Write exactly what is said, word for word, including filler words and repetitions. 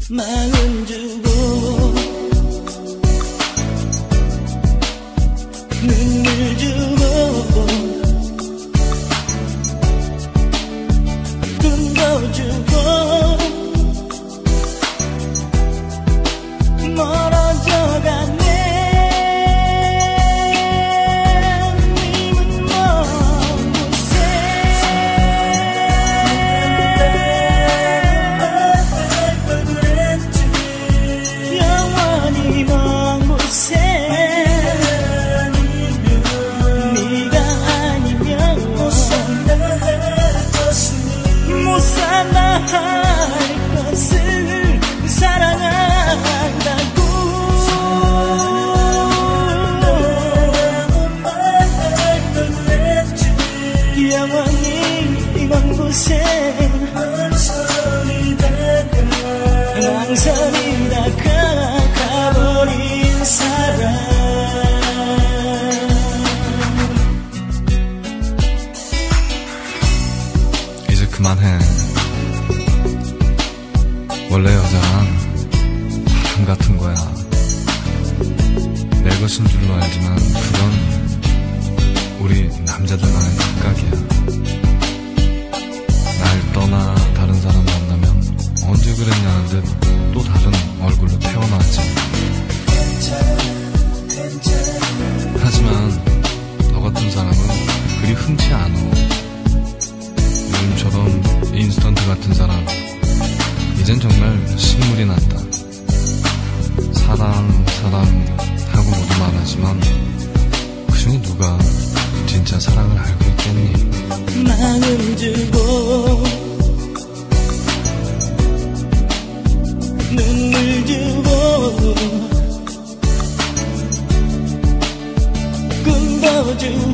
마음 주고 눈물 주고 꿈도 주고 멀어져가네. 님은 먼 곳에 영원히 먼 곳에 네가 아니면 못 산다 할 것을 사랑한다고. 영원히 먼 곳에 망설이다가 가버린 사람. 이제 그만해. 원래 여자란 바람 같은 거야. 내 것인 줄로 알지만 그건 우리 남자들만의 착각이야. 날 떠나 다른 사람 만나면 언제 그랬냐는 듯 또 다른 얼굴로 태어나지. 하지만 너 같은 사람은 그리 흔치 않아. 요즘처럼 인스턴트 같은 사람 이젠 정말 신물이 났다. 사랑 사랑 하고 모두 말하지만 그중에 누가 진짜 사랑을 알고 있겠니. 마음 주고 눈물 주고 꿈도 주고